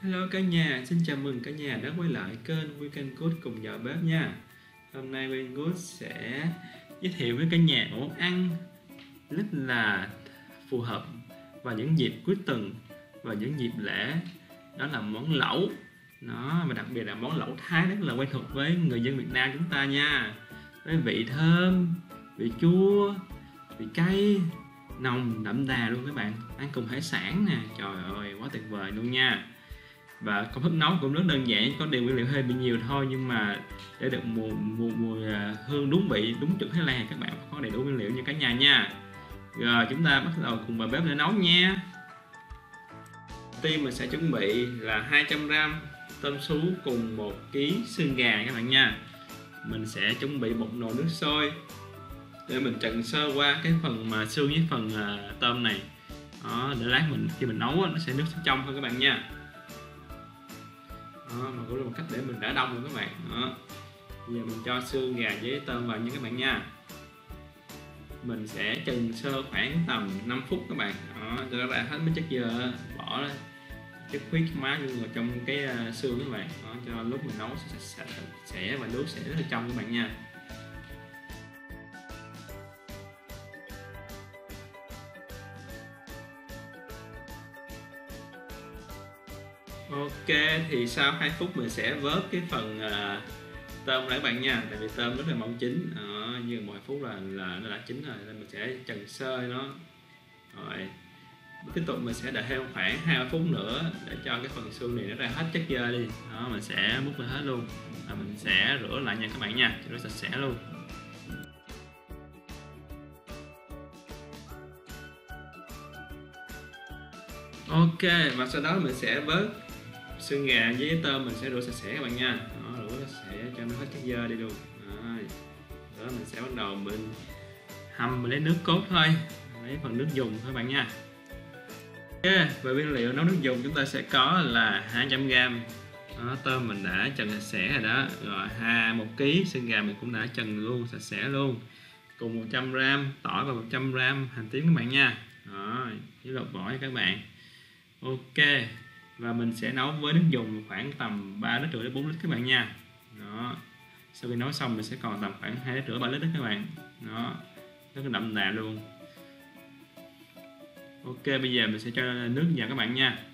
Hello cả nhà, xin chào mừng cả nhà đã quay lại kênh Weekend Good cùng vào bếp nha. Hôm nay Weekend Good sẽ giới thiệu với cả nhà một món ăn rất là phù hợp vào những dịp cuối tuần và những dịp lễ. Đó là món lẩu. Và đặc biệt là món lẩu Thái rất là quen thuộc với người dân Việt Nam chúng ta nha. Với vị thơm, vị chua, vị cay, nồng đậm đà luôn các bạn. Ăn cùng hải sản nè, trời ơi quá tuyệt vời luôn nha. Và công thức nấu cũng rất đơn giản, có điều nguyên liệu hơi bị nhiều thôi, nhưng mà để được mùi hương đúng vị, đúng chuẩn Thái Lan các bạn có đầy đủ nguyên liệu như cả nhà nha. Rồi chúng ta bắt đầu cùng vào bếp để nấu nha. Đầu tiên mình sẽ chuẩn bị là 200g tôm sú cùng 1 kg xương gà các bạn nha. Mình sẽ chuẩn bị một nồi nước sôi để mình trần sơ qua cái phần mà xương với phần tôm này. Đó, để lát khi mình nấu nó sẽ nước sẽ trong hơn các bạn nha. Mà cũng là một cách để mình rã đông luôn các bạn. Bây giờ mình cho xương gà với tôm vào nha các bạn nha. Mình sẽ trần sơ khoảng tầm 5 phút các bạn. Cho nó ra hết mấy chất dơ, bỏ chất huyết má vào trong cái xương các bạn. Cho lúc mình nấu sẽ và nước sẽ rất là trong các bạn nha. Ok, thì sau 2 phút mình sẽ vớt cái phần tôm lại các bạn nha, tại vì tôm rất là mỏng chín. Như mọi phút là nó đã chín rồi, nên mình sẽ trần sơ nó. Rồi tiếp tục mình sẽ đợi thêm khoảng 2 phút nữa để cho cái phần xương này nó ra hết chất dơ đi. Mình sẽ múc ra hết luôn và mình sẽ rửa lại nha các bạn nha, cho nó sạch sẽ luôn. Ok, và sau đó mình sẽ vớt xương gà với tôm, mình sẽ rửa sạch sẽ các bạn nha. Rửa sạch sẽ cho nó hết chất dơ đi luôn. Đó, mình sẽ bắt đầu mình hầm, mình lấy nước cốt thôi, lấy phần nước dùng thôi các bạn nha. Ok, về nguyên liệu nấu nước dùng chúng ta sẽ có là 200g tôm mình đã trần sạch sẽ rồi đó, rồi 1 kg xương gà mình cũng đã trần luôn sạch sẽ luôn, cùng 100g tỏi và 100g hành tím các bạn nha. Rồi với lột vỏ nha các bạn. Ok, và mình sẽ nấu với nước dùng khoảng tầm 3,5 lít đến 4 lít các bạn nha. Đó, sau khi nấu xong mình sẽ còn tầm khoảng 2,5 lít 3 lít đó các bạn. Đó, rất là đậm đà luôn. Ok, bây giờ mình sẽ cho nước vào các bạn nha.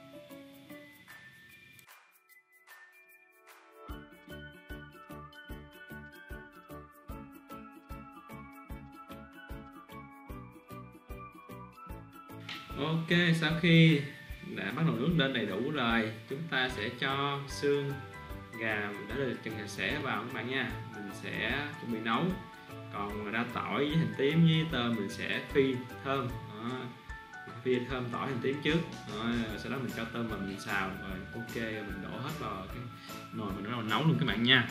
Ok, sau khi đã bắt đầu nước lên đầy đủ rồi, chúng ta sẽ cho xương gà đã được trần sạch sẽ vào các bạn nha. Mình sẽ chuẩn bị nấu. Còn ra tỏi với hành tím với tôm mình sẽ phi thơm. Phi thơm tỏi hành tím trước. Sau đó mình cho tôm vào mình xào rồi. Ok, mình đổ hết vào cái nồi mình bắt đầu nấu luôn các bạn nha.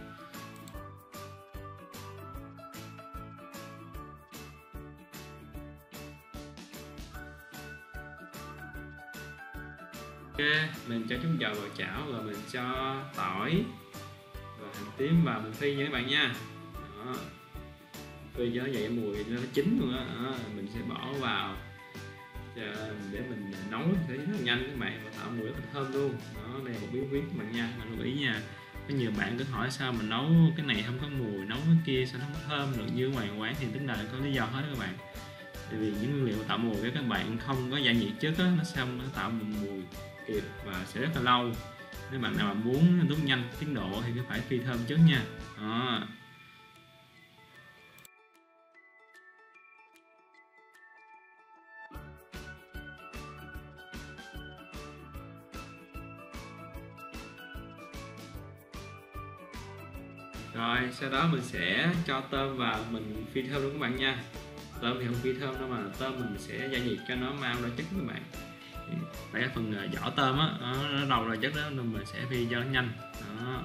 Ok, mình cho chút dầu vào chảo rồi mình cho tỏi và hành tím vào mình phi nha các bạn nha. Đó, phi cho nó dậy mùi nó chín luôn á. Mình sẽ bỏ vào để mình nấu sẽ rất là nhanh các bạn, và tạo mùi rất là thơm luôn. Đó, đây là một bí quyết các bạn nha, bạn lưu ý nha. Có nhiều bạn cứ hỏi sao mình nấu cái này không có mùi, nấu cái kia sao nó không có thơm được như ngoài quán, thì tức là có lý do hết đó các bạn. Tại vì những nguyên liệu tạo mùi của các bạn không có gia nhiệt trước á, nó xong nó tạo mùi kịp và sẽ rất là lâu. Nếu bạn nào mà muốn rút nhanh tiến độ thì cứ phải phi thơm trước nha. Đó. Rồi sau đó mình sẽ cho tôm vào mình phi thơm luôn các bạn nha. Tôm thì không phi thơm đâu, mà tôm mình sẽ gia nhiệt cho nó mau ra chất các bạn. Tại cái phần vỏ tôm á nó đầu ra chất đó nên mình sẽ phi cho nó nhanh. Đó.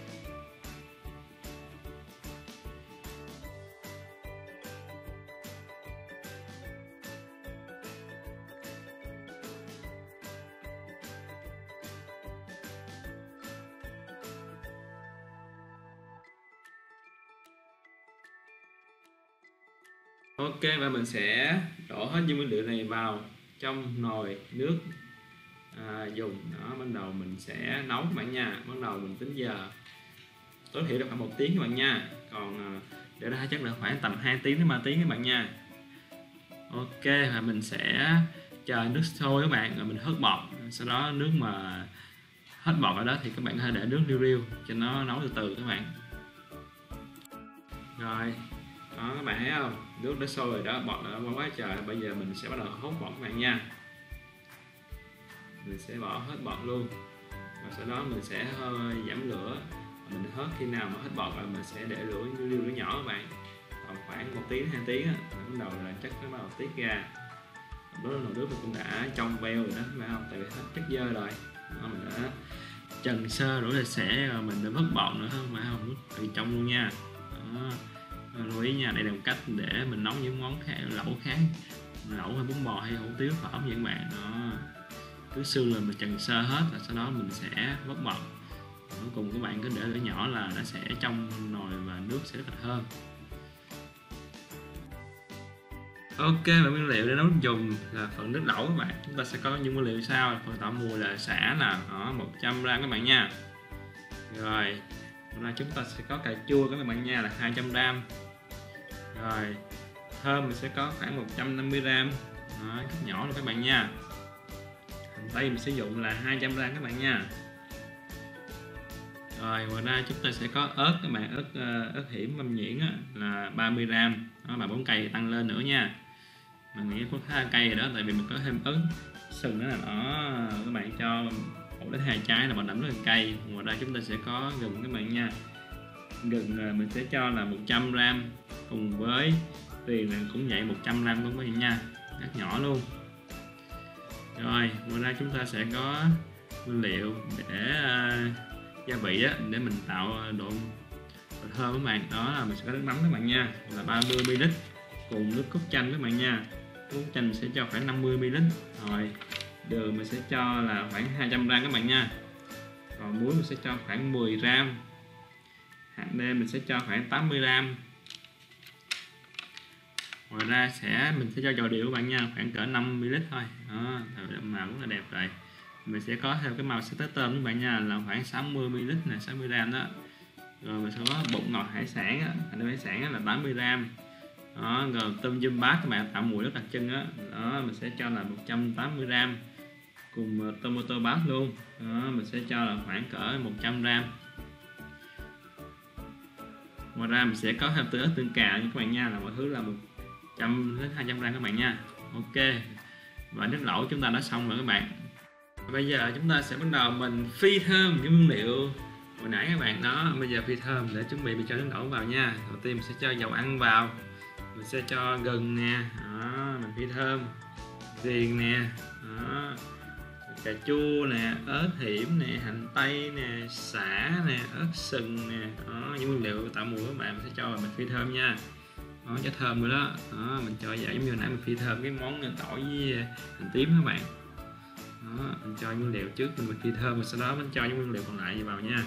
Ok, và mình sẽ đổ hết những nguyên liệu này vào trong nồi nước dùng đó. Ban đầu mình sẽ nấu các bạn nha. Ban đầu mình tính giờ tối thiểu là khoảng 1 tiếng các bạn nha, còn để ra chắc là khoảng tầm 2 tiếng đến 3 tiếng các bạn nha. Ok, và mình sẽ chờ nước sôi các bạn, rồi mình hớt bọt. Sau đó nước mà hết bọt ở đó thì các bạn có thể để nước riu riu cho nó nấu từ từ các bạn. Rồi đó, các bạn thấy không, nước đã sôi rồi đó, bọt đã quá trời. Bây giờ mình sẽ bắt đầu hốt bọt các bạn nha. Mình sẽ bỏ hết bọt luôn, và sau đó mình sẽ hơi giảm lửa. Mình hớt khi nào mà hết bọt rồi mình sẽ để lửa lửa nhỏ các bạn, còn khoảng 1 tiếng 2 tiếng á, bắt đầu là chắc nó bắt đầu tiết ra. Đó là nồi nước mình cũng đã trong veo rồi đó, phải không? Tại vì hết chất dơ rồi đó, mình đã trần sơ đổ sạch sẽ rồi, mình đã vớt bọt nữa không phải không, từ trong luôn nha. Đó, lưu ý nha, đây là một cách để mình nấu những món khác, lẩu khác, lẩu hay bún bò hay hủ tiếu phở với các bạn. Đó, cứ xương là mình trần sơ hết, và sau đó mình sẽ vớt bọt. Cuối cùng các bạn cứ để lửa nhỏ là nó sẽ trong nồi và nước sẽ rất là thơm. Ok, và nguyên liệu để nấu dùng là phần nước lẩu các bạn. Chúng ta sẽ có những nguyên liệu sau. Phần tạo mùi là sả nè, 100g các bạn nha. Rồi, hôm nay chúng ta sẽ có cà chua các bạn nha, là 200g. Rồi, thơm mình sẽ có khoảng 150g, cắt nhỏ luôn các bạn nha. Hành tây mình sử dụng là 200g các bạn nha. Rồi, ngoài ra chúng ta sẽ có ớt các bạn, ớt hiểm mâm nhuyễn á, là 30g. Đó, mà 4 cây tăng lên nữa nha. Mình nghĩ có khá cay rồi đó, tại vì mình có thêm ớt sừng nữa là đó, các bạn cho 1 đến 2 trái là bảo đảm rất là cay. Ngoài ra chúng ta sẽ có gừng các bạn nha. Gừng mình sẽ cho là 100g, cùng với tuyền là cũng vậy 100g luôn các bạn nha, cắt nhỏ luôn. Rồi ngoài ra chúng ta sẽ có nguyên liệu để gia vị á, để mình tạo độ thơm các bạn. Đó là mình sẽ có nước mắm các bạn nha, là 30ml, cùng nước cốt chanh các bạn nha. Cốt chanh mình sẽ cho khoảng 50ml. Rồi đường mình sẽ cho là khoảng 200g các bạn nha. Còn muối mình sẽ cho khoảng 10g. Hạt nêm mình sẽ cho khoảng 80g. Ngoài ra mình sẽ cho dầu điều các bạn nha, khoảng cỡ 5ml thôi. Đó, màu rất là đẹp rồi. Mình sẽ có theo cái màu sữa tôm các bạn nha, là khoảng 60ml này, 60g đó. Rồi mình sẽ có bột ngọt hải sản á, hải sản là 80g. Đó, rồi tôm dum bát các bạn, tạo mùi rất đặc trưng á. Đó, mình sẽ cho là 180g, cùng tomato bát luôn. Đó, mình sẽ cho là khoảng cỡ 100g. Ngoài ra mình sẽ có thêm ớt tương cà như các bạn nha, là mọi thứ là 100 đến 200g các bạn nha. Ok, và nước lẩu chúng ta đã xong rồi các bạn. Bây giờ chúng ta sẽ bắt đầu mình phi thơm những nguyên liệu hồi nãy các bạn. Đó, bây giờ phi thơm để chuẩn bị mình cho nước lẩu vào nha. Đầu tiên mình sẽ cho dầu ăn vào, mình sẽ cho gừng nè, đó, mình phi thơm riềng nè, đó, cà chua nè, ớt hiểm nè, hành tây nè, sả nè, ớt sừng nè. Đó, những nguyên liệu tạo mùi các bạn mình sẽ cho vào mình phi thơm nha. Đó, cho thơm rồi đó. Đó, mình cho vậy giống như nãy mình phi thơm cái món tỏi với hành tím các bạn. Đó, mình cho nguyên liệu trước mình phi thơm, rồi sau đó mình cho những nguyên liệu còn lại vào nha.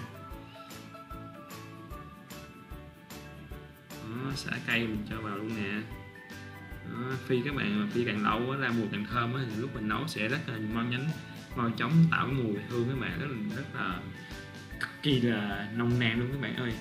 Đó, xả cây mình cho vào luôn nè. Đó, phi các bạn, mà phi càng lâu ra mùi càng thơm á, thì lúc mình nấu sẽ rất là mau chóng tạo cái mùi hương các bạn, rất là cực kỳ là nồng nàn luôn các bạn ơi.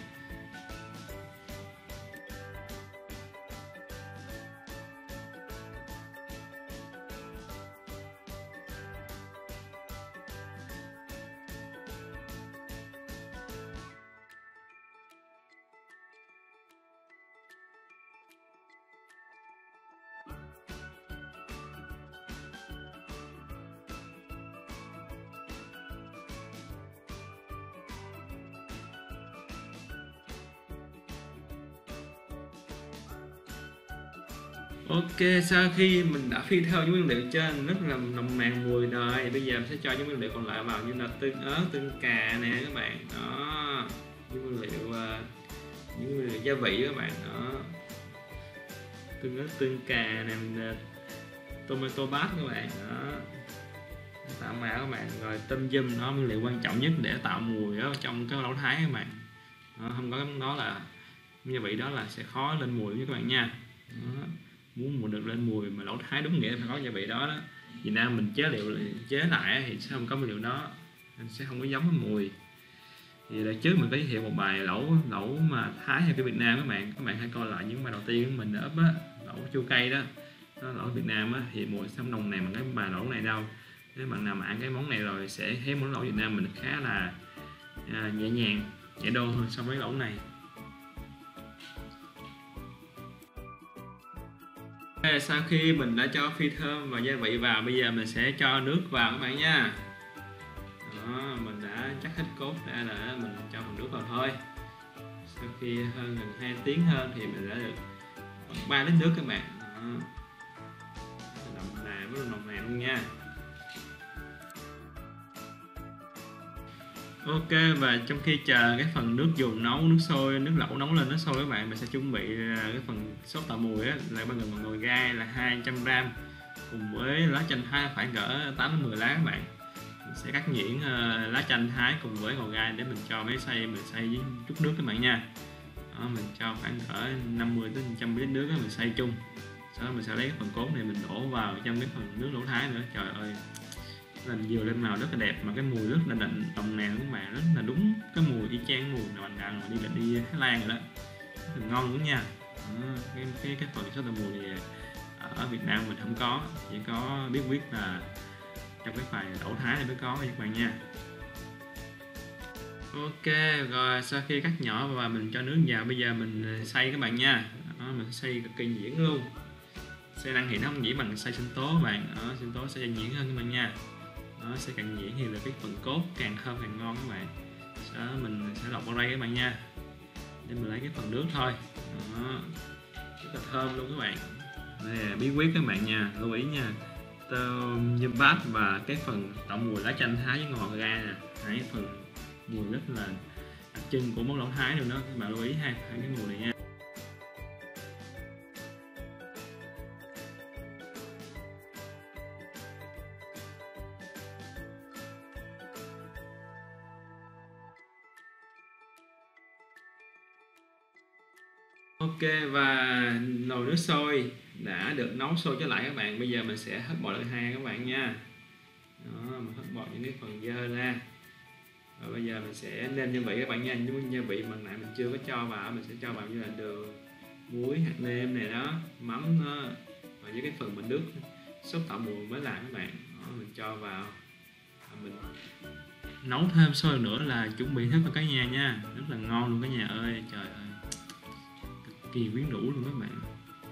Ok, sau khi mình đã phi thơm những nguyên liệu trên rất là nồng nàn mùi rồi, bây giờ mình sẽ cho những nguyên liệu còn lại vào, như là tương ớt, tương cà nè các bạn. Đó, những nguyên liệu gia vị các bạn. Đó, tương ớt, tương cà nè, tomato paste các bạn. Đó, tạo màu các bạn. Rồi tôm dum, nó nguyên liệu quan trọng nhất để tạo mùi đó trong cái lẩu Thái các bạn. Đó, không có đó là gia vị đó là sẽ khó lên mùi với các bạn nha. Đó, muốn được lên mùi mà lẩu Thái đúng nghĩa phải có gia vị đó đó. Việt Nam mình chế lại thì sẽ không có nguyên liệu đó, nên sẽ không có giống cái mùi. Thì đợt trước mình có giới thiệu một bài lẩu mà Thái hay cái Việt Nam, các bạn hãy coi lại những bài đầu tiên của mình up á, lẩu chua cay đó, lẩu Việt Nam á, thì mùi không nồng nàn bằng cái bài lẩu này đâu. Nếu bạn nào mà ăn cái món này rồi sẽ thấy món lẩu Việt Nam mình khá là nhẹ nhàng, nhẹ đô hơn so với lẩu này. Sau khi mình đã cho phi thơm và gia vị vào, bây giờ mình sẽ cho nước vào các bạn nha. Đó, mình đã chắc hết cốt ra là mình cho phần nước vào thôi. Sau khi hơn gần 2 tiếng hơn thì mình đã được 3 lít nước các bạn. Nồng nàn, rất là nồng nàn luôn nha. Ok, và trong khi chờ cái phần nước dùng nấu, nước sôi, nước lẩu nấu lên nó sôi các bạn, mình sẽ chuẩn bị cái phần sốt tạo mùi á, là bao gồm một nồi gai là 200g cùng với lá chanh thái khoảng cỡ 8 đến 10 lá các bạn. Mình sẽ cắt nhuyễn lá chanh thái cùng với ngò gai để mình cho máy xay, mình xay với chút nước các bạn nha. Đó, mình cho khoảng cỡ 50 đến 100 ml nước đó, mình xay chung. Sau đó mình sẽ lấy cái phần cốt này mình đổ vào trong cái phần nước lẩu Thái nữa. Trời ơi, làm vừa lên màu rất là đẹp mà cái mùi rất là nồng nàn của bạn, rất là đúng cái mùi y chang mùi nào bạn mà đi Thái Lan rồi đó, rất là ngon luôn nha. Đó, cái phần sốt tạo mùi này ở Việt Nam mình không có, chỉ có biết viết là trong cái bài lẩu Thái này mới có các bạn nha. Ok, rồi sau khi cắt nhỏ và mình cho nước vào, bây giờ mình xay các bạn nha. Đó, mình xay cực kỳ nhuyễn luôn. Xay năng thì nó không nhuyễn bằng xay sinh tố các bạn. Đó, sinh tố sẽ nhuyễn hơn các bạn nha. Đó, xay càng nhuyễn thì là cái phần cốt càng thơm càng ngon các bạn. Sau đó mình sẽ lọc vào đây các bạn nha, để mình lấy cái phần nước thôi. Đó, rất là thơm luôn các bạn. Đây là bí quyết các bạn nha, lưu ý nha. Tôm như bát và cái phần tạo mùi lá chanh thái với ngò gai nè, hai phần mùi rất là đặc trưng của món lẩu Thái luôn đó, các bạn lưu ý hai cái mùi này nha. Ok, và nồi nước sôi đã được nấu sôi trở lại các bạn. Bây giờ mình sẽ hấp bột lần hai các bạn nha. Đó, mình hấp bột những cái phần dơ ra. Và bây giờ mình sẽ nêm gia vị các bạn nha. Những gia vị mà nãy mình chưa có cho vào, mình sẽ cho vào như là đường, muối, hạt nêm này đó, mắm đó, và với cái phần mình nước sốt tạo mùi mới làm các bạn. Đó, mình cho vào và mình nấu thêm sôi nữa là chuẩn bị hết vào cả nhà nha. Rất là ngon luôn cả nhà ơi, trời ơi, cực kỳ quyến rũ luôn các bạn.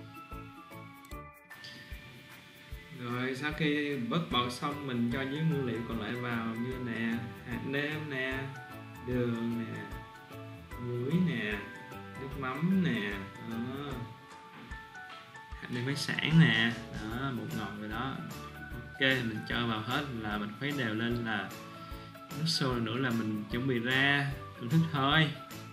Rồi sau khi vớt bột xong, mình cho những nguyên liệu còn lại vào như nè, hạt nêm nè, đường nè, muối nè, nước mắm nè, đó, hạt nêm phái sản nè, đó, bột ngọt rồi đó. Ok, mình cho vào hết là mình khuấy đều lên, là nước sôi nữa là mình chuẩn bị ra thưởng thức thôi.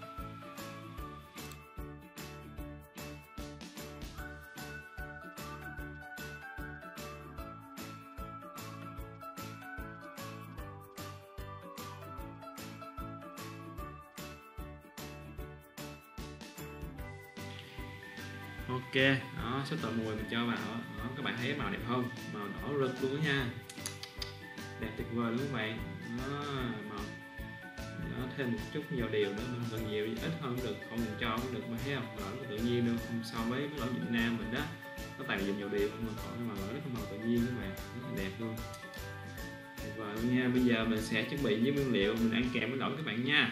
Ok, đó, sốt tạo mùi mình cho vào đó, các bạn thấy màu đẹp không? Màu đỏ rực luôn đó nha, đẹp tuyệt vời luôn các bạn. Đó, màu đó, thêm một chút dầu điều nữa, mình cần nhiều ít hơn cũng được, không cần cho cũng được, mà thấy không, màu rất tự nhiên luôn, không so với cái lẩu Việt Nam mình đó, nó toàn dùng dầu điều không, mà còn màu rất là màu tự nhiên các bạn, rất là đẹp luôn, tuyệt vời luôn nha. Bây giờ mình sẽ chuẩn bị với nguyên liệu mình ăn kèm với lẩu các bạn nha.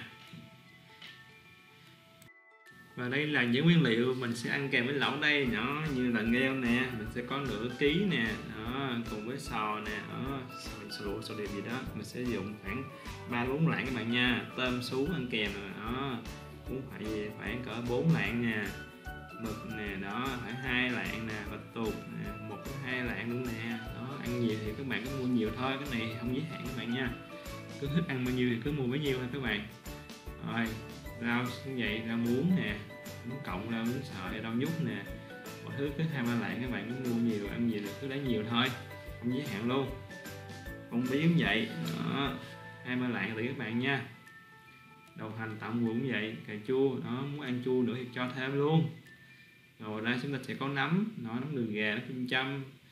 Và đây là những nguyên liệu mình sẽ ăn kèm với lẩu đây, nhỏ như là nghêu nè, mình sẽ có nửa ký nè, đó, cùng với sò nè, đó, sò điệp gì đó, mình sẽ dùng khoảng 3-4 lạng các bạn nha. Tôm sú ăn kèm rồi đó, cũng phải cỡ 4 lạng nè, mực nè, đó phải 2 lạng nè, và tuột 1-2 lạng luôn nè. Đó, ăn nhiều thì các bạn cứ mua nhiều thôi, cái này không giới hạn các bạn nha, cứ thích ăn bao nhiêu thì cứ mua bấy nhiêu thôi các bạn. Rồi rau cũng vậy, rau muống nè, muống cộng, rau muống sợi, rau nhút nè, mọi thứ cứ 2-3 lạng, các bạn cứ mua nhiều ăn nhiều cứ lấy nhiều thôi, không giới hạn luôn. Bông bí cũng vậy đó, 2-3 lạng tùy các bạn nha. Đậu hành tạm cũng vậy, cà chua đó, muốn ăn chua nữa thì cho thêm luôn. Rồi đây chúng ta sẽ có nấm, nó nấm đường gà, nấm kim châm,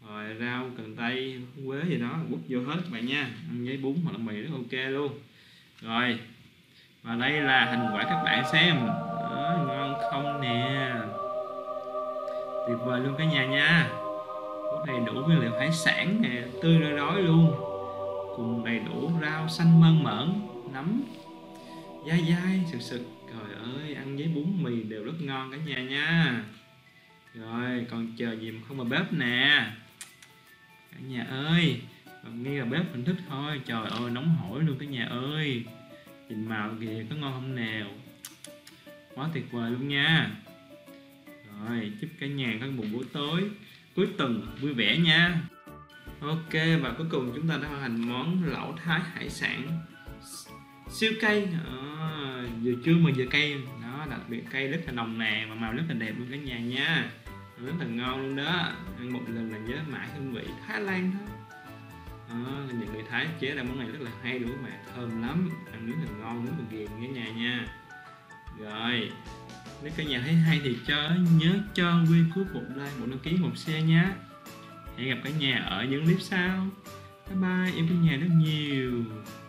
rồi rau cần tây quế gì đó quất vô hết các bạn nha, ăn với bún hoặc là mì rất ok luôn. Rồi và đây là thành quả các bạn xem. Đó, ngon không nè, tuyệt vời luôn cả nhà nha. Có đầy đủ nguyên liệu hải sản nè, tươi rồi đói luôn, cùng đầy đủ rau xanh mơn mởn, nấm dai dai sực sực. Trời ơi, ăn với bún mì đều rất ngon cả nhà nha. Rồi còn chờ gì mà không vào bếp nè cả nhà ơi, còn ngay vào bếp thưởng thức thôi. Trời ơi nóng hổi luôn cả nhà ơi, nhìn màu kìa có ngon không nào, quá tuyệt vời luôn nha. Rồi chúc cả nhà có một buổi tối cuối tuần vui vẻ nha. Ok, và cuối cùng chúng ta đã hoàn thành món lẩu thái hải sản siêu cay. Vừa chua mà vừa cay, nó đặc biệt cay rất là nồng nàn mà màu rất là đẹp luôn cả nhà nha, rất là ngon luôn đó. Ăn một lần là nhớ mãi hương vị Thái Lan thôi. Những người Thái chế ra món này rất là hay đúng không bạn, thơm lắm, ăn rất là ngon, rất là ghiền cả nhà nha. Rồi nếu cả nhà thấy hay thì nhớ cho Nguyên Cút một like, một đăng ký, một share nha. Hẹn gặp cả nhà ở những clip sau. Bye bye, em cả nhà rất nhiều.